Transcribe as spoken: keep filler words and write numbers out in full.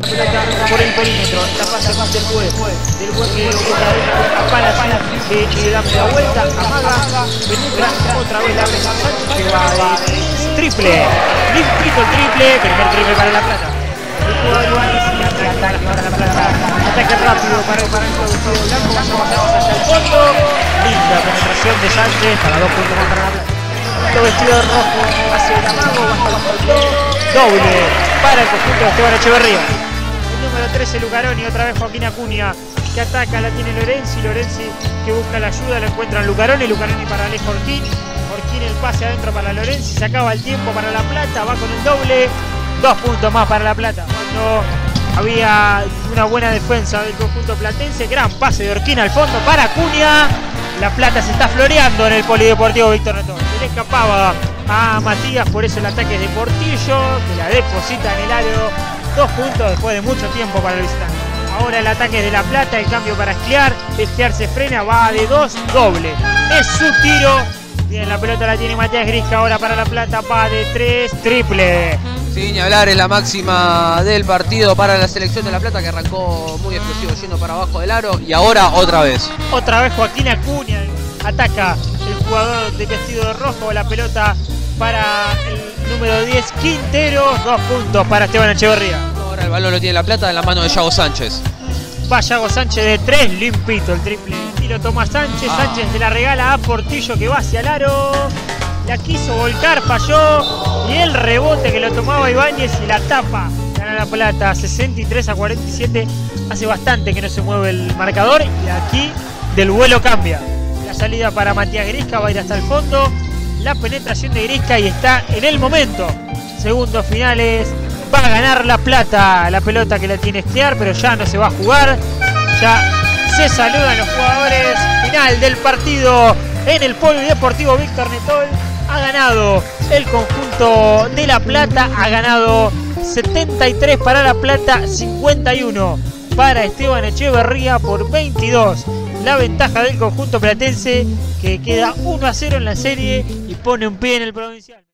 pelota por el perímetro, la pasa más después del buen que para le da media vuelta, amaga, penetra, otra vez la abre Sánchez, que va de triple, limpito el triple, primer triple para La Plata. El jugador Ibáñez y ataque para La Plata, ataque rápido para el producido blanco, vamos hasta el fondo, linda penetración de Sánchez para dos puntos más para La Plata. El vestido rojo hace el amago, baja bajo el dos, doble para el conjunto de Esteban Echeverría. El número trece Lucaroni, otra vez Joaquín Acuña, que ataca, la tiene Lorenzi, Lorenzi que busca la ayuda, lo encuentran Lucaroni, Lucaroni para Alejo Orquín, Orquín el pase adentro para Lorenzi, se acaba el tiempo para La Plata, va con el doble, dos puntos más para La Plata. Cuando había una buena defensa del conjunto platense, gran pase de Orquín al fondo para Acuña, La Plata se está floreando en el Polideportivo Víctor Netol. Se le escapaba a Matías, por eso el ataque es de Portillo, que la deposita en el aro, dos puntos después de mucho tiempo para el visitante. Ahora el ataque es de La Plata, el cambio para Escliar, Escliar se frena, va de dos, doble. Es su tiro, bien, la pelota la tiene Matías Grisca, ahora para La Plata, va de tres, triple. Sin ni hablar, es la máxima del partido para la selección de La Plata, que arrancó muy explosivo yendo para abajo del aro y ahora otra vez. Otra vez Joaquín Acuña ataca el jugador de vestido de rojo, la pelota para el número diez Quintero, dos puntos para Esteban Echeverría. Ahora el balón lo tiene La Plata en la mano de Yago Sánchez. Va Yago Sánchez de tres, limpito el triple. Y lo toma Sánchez, ah. Sánchez se la regala a Portillo que va hacia el aro. La quiso volcar, falló y el rebote que lo tomaba Ibáñez y la tapa. Gana La Plata sesenta y tres a cuarenta y siete. Hace bastante que no se mueve el marcador y aquí del vuelo cambia. La salida para Matías Grisca va a ir hasta el fondo. La penetración de Grisca y está en el momento. Segundos finales. Va a ganar La Plata. La pelota que la tiene Escliar, pero ya no se va a jugar. Ya se saludan los jugadores. Final del partido en el Polideportivo Víctor Netol. Ha ganado el conjunto de La Plata, ha ganado setenta y tres para La Plata, cincuenta y uno para Esteban Echeverría por veintidós. La ventaja del conjunto platense, que queda uno a cero en la serie y pone un pie en el provincial.